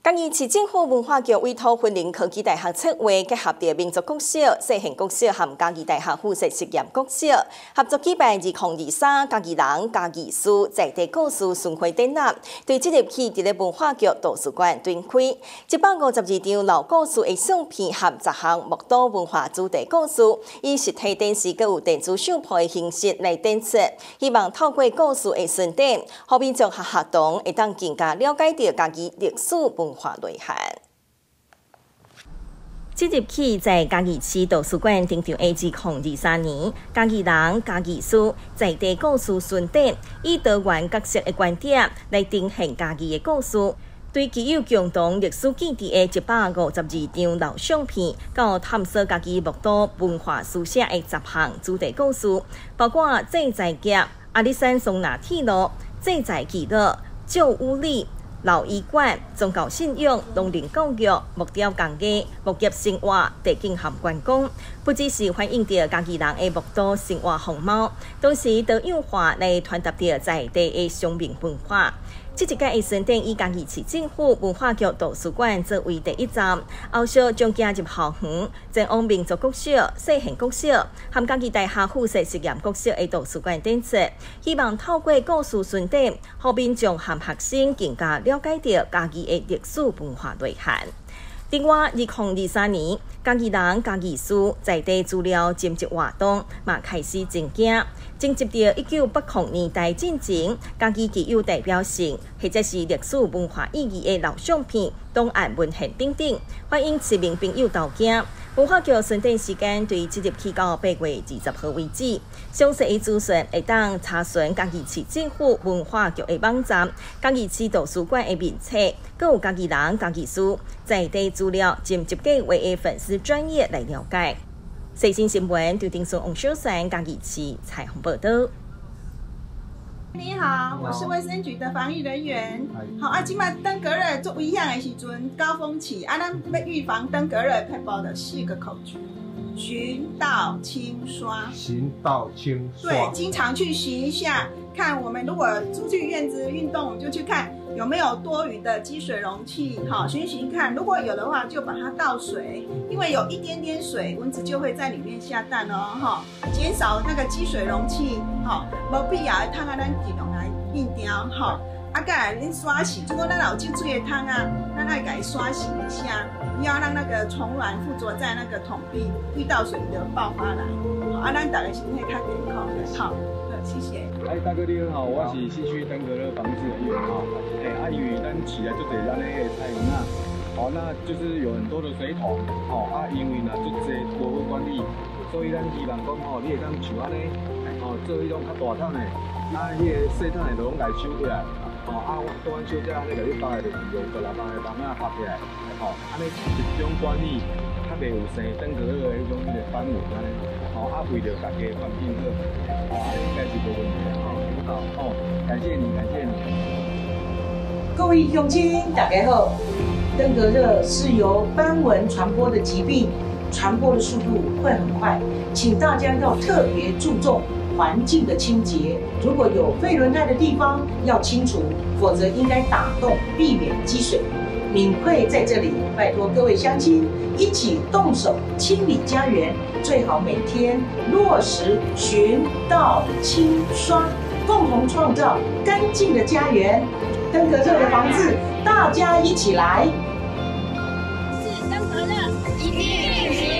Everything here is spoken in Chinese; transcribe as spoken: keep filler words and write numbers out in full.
嘉义市政府文化局委托云林科技大学策划，结合着民族国小、细汉国小和嘉义大学附设实验国小合作举办二零二三嘉义人嘉义书在地故事巡回展览，对即日起伫咧文化局图书馆展开一百五十二张老故事的相片和十项木刀文化主题故事，以实体电视佮有电子相簿的形式来展出，希望透过故事的顺展，互民众和学童会当更加了解到家己历史文化内涵。即日起，在嘉义市图书馆登场的二零二三年嘉义人嘉义书在地故事巡展，以多元角色的观点来呈现嘉义的故事。对具有共同历史记忆的一百五十二张老相片，到探索家己木刀文化书写的十项主题故事，包括制裁业、阿里山松纳铁路、制裁记录、旧屋里。老医馆、宗教信仰、农林教育、木雕工艺、木业生活、地景和观光，不只是反映着家己人的木刀生活风貌，同时多样化来传达着在地的乡民文化。这一届的巡展以嘉义市政府文化局图书馆作为第一站，后续将行入校园，前往民族国小、细汉国小和嘉义大学附设实验国小的图书馆展出，希望透过故事巡展，让民众和学生更加了解到家己的历史文化内涵。另外，二零二三年嘉义人嘉义书在地资料征集活动嘛开始增加，征集到一九八零年代进前嘉义具有代表性或者是历史文化意义的老相片、档案文献等等，欢迎市民朋友到镜。文化局巡展时间对即日起到八月二十号为止，详细的资讯会当查询嘉义市政府文化局的网站、嘉义市图书馆的面册，还有嘉义人嘉义书在地资料征集计划的粉丝专页来了解。最新新闻由丁顺王小山嘉义市采访报道。 你好，我是卫生局的防疫人员。好啊，今麦登革热做危险的时阵，高峰期啊，咱要预防登革热，配包的四个口诀：巡、倒、清、刷。 巡、倒、清、刷。 对，经常去巡一下，看我们如果出去院子运动，就去看有没有多余的积水容器，好，巡巡看，如果有的话，就把它倒水，因为有一点点水，蚊子就会在里面下蛋哦，哈，减少那个积水容器，好，没必要的汤啊，咱尽量来避掉，哈。啊，再来恁刷洗，如果咱有进水的汤啊，咱爱给它刷洗一下，不要让那个虫卵附着在那个桶壁，遇到水就爆发来。好，啊，咱大家身体较健康的，好，谢谢。 哎，大哥你好，我是市区登革热防治人员哈。哎，啊，因为咱起来就得咱那个菜园啊，哦，那就是有很多的水桶，哦，啊，因为呢就这无好管理，所以咱希望讲吼，你会当像安尼，哦，做迄种较大桶的，啊，迄个细桶的就拢来收起来。哦，啊，我做完收只，你甲你包的就是用十六包的包仔拍起来，哦，安尼集中管理，较袂有生登革热的迄种迄个斑纹安尼，哦，啊，为着家己的环境好，哦，安尼应该是无问题的，哦，很好，哦，感谢你，感谢你。 各位乡亲，大家好，登革热是由斑纹传播的疾病，传播的速度会很快，请大家要特别注重环境的清洁，如果有废轮胎的地方要清除，否则应该打洞，避免积水。敏慧在这里拜托各位乡亲一起动手清理家园，最好每天落实巡、倒、清、刷，共同创造干净的家园。登革热的防治，大家一起来。 是登革热，一定